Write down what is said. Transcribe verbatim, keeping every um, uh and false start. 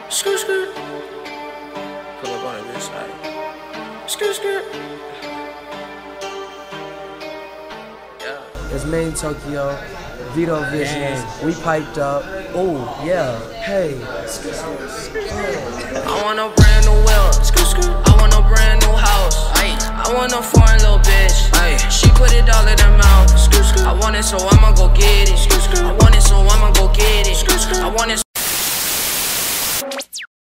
Skirt, skirt. Pull up on this side. Skirt, skirt. It's Madeintyo Juggernaut, Vito Visions, we piped up. Oh, yeah, hey. I want a brand new wheel. I want a brand new house. I want a foreign little bitch. She put it all in her mouth. I want it, so I'ma go get it. I want